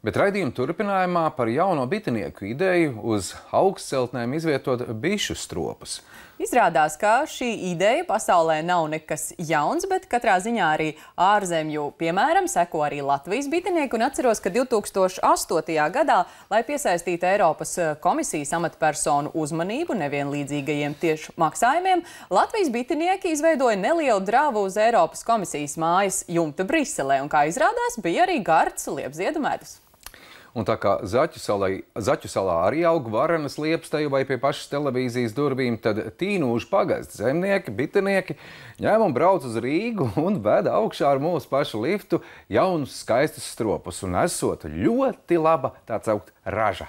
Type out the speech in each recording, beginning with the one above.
Bet raidījuma turpinājumā par jauno bitinieku ideju uz augstceltnēm izvietot bišu stropus. Izrādās, ka šī ideja pasaulē nav nekas jauns, bet katrā ziņā arī ārzemju piemēram seko arī Latvijas bitinieki. Un atceros, ka 2008. gadā, lai piesaistītu Eiropas komisijas amatpersonu uzmanību nevienlīdzīgajiem tiešu maksājumiem, Latvijas bitinieki izveidoja nelielu dravu uz Eiropas komisijas mājas jumta Briselē. Un kā izrādās, bija arī gards liepziedu medus. Un tā kā Zaķu salā arī aug varenas liepsteju vai pie pašas televīzijas durvīm, tad Tīnūžu pagasta zemnieki, bitinieki ņem un brauc uz Rīgu un veda augšā ar mūsu pašu liftu jaunus skaistus stropus. Un esot ļoti laba tā saukt raža.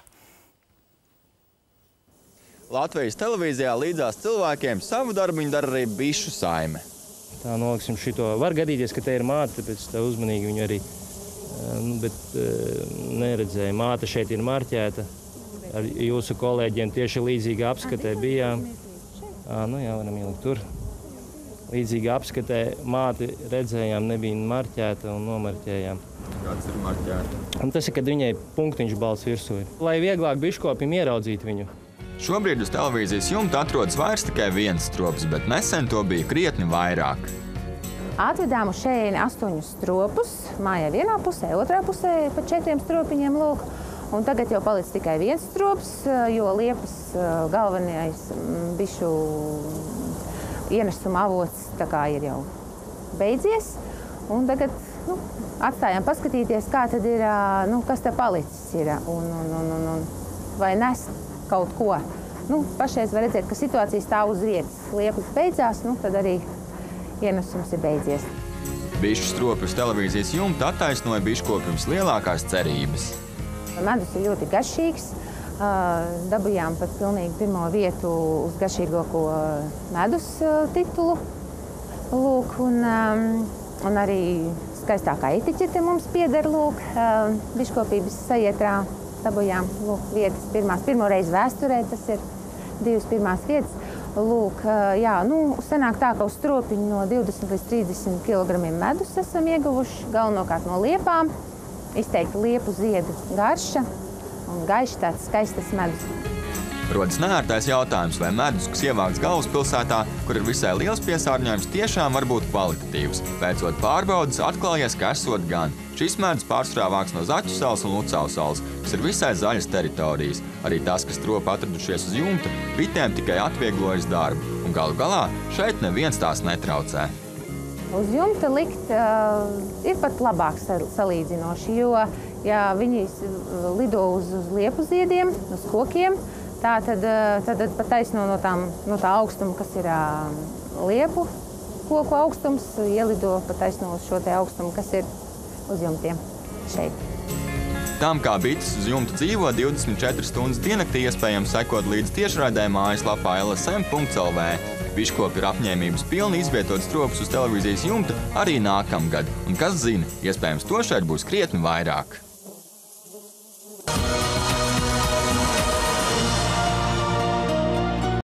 Latvijas televīzijā līdzās cilvēkiem savu darbu viņi dara arī bišu saime. Tā noliksim šito. Var gadīties, ka te ir māte, tāpēc tā uzmanīgi viņu arī bet neredzēju. Māte šeit ir marķēta. Ar jūsu kolēģiem tieši līdzīgā apskatē bijām. Nu jā, varam ielikt tur. Līdzīgā apskatē māti redzējām, nebija marķēta un nomarķējām. Kāds ir marķēta? Un tas ir, kad viņai punktiņš balts virsū ir. Lai vieglāk biškopim ieraudzīt viņu. Šobrīd uz televīzijas jumta atrodas vairs tikai viens strops, bet nesen to bija krietni vairāk. Atvedām uz šejieni 8 stropus, mājai vienā pusē, otrā pusē pa 4 stropiņiem lūk. Un tagad jau palicis tikai viens strops, jo liepas galvenais bišu ienesuma avots tā kā ir jau beidzies. Un tagad atstājām paskatīties, kā tad ir, kas te palicis ir un vai nes kaut ko. Pašreiz var redzēt, ka situācija stāv uz vietas. Liepas beidzās, tad arī ienesums ir beidzies. Bišu stropi uz televīzijas jumta attaisnoja biškopjums lielākās cerības. Medus ir ļoti garšīgs. Dabujām pat pilnīgi pirmo vietu uz garšīgāko medus titulu. Lūk, un arī skaistākā etiķete mums pieder, lūk, biškopības sajietrā. Dabujām, lūk, vietas pirmo reizi vēsturē, tas ir 2 pirmās vietas. Lūk, sanāk tā, ka uz stropiņu no 20 līdz 30 kg medus esam ieguvuši, galvenokārt no liepām. Izteikti liepu ziedu garša un gaišs tāds skaistas medus. Rodas neērtais jautājums, vai medus, kas ievākts galvaspilsētā, kur ir visai liels piesārņojums, tiešām var būt kvalitatīvs. Veicot pārbaudes, atklājies, ka esot gan. Šis medus pārsvarā vāks no Zaķu salas un Lucāvu salas, kas ir visai zaļas teritorijas. Arī tas, kas stropi atradušies uz jumta, bitēm tikai atvieglojas darbu. Un galu galā šeit neviens tās netraucē. Uz jumta likt ir pat labāk salīdzinoši, jo, ja viņi lido uz liepu ziediem, uz kokiem, tad pat taisno no tā augstuma, kas ir liepu koku augstums, ielido pat taisno uz šo te augstumu, kas ir uz jumtiem šeit. Tam, kā bites uz jumta dzīvo 24 stundas diennaktī, iespējams sekot līdz tiešraidē mājaslapā lsm.lv. Biškopi ir apņēmības pilni izvietot stropus uz televīzijas jumta arī nākamgad. Un kas zina, iespējams to šeit būs krietni vairāk.